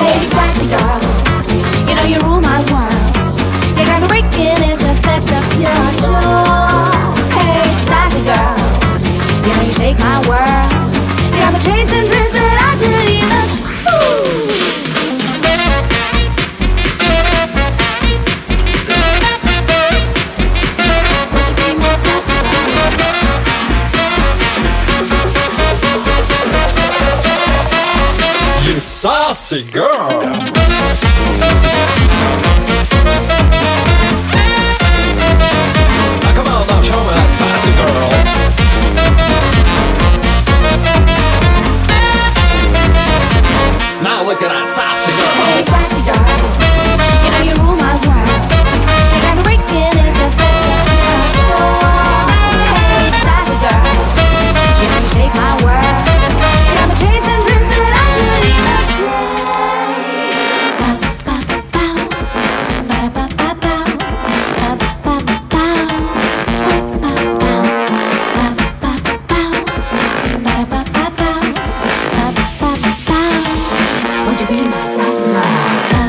Hey, sassy girl, you know you rule my world. You got me breaking into fits of pure joy. Hey, sassy girl, you know you shake my world. You got me chasing dreams that I could even. Won't you be my sassy girl? You sassy girl. Now come on, now show me that sassy girl. Now look at that sassy girl. Hey, sassy girl, you know you rule my world. You got me breaking into fits of pure joy. Hey, sassy girl, you know you shake my world. You got me chasing dreams that I could even Won't you be my sassy girl?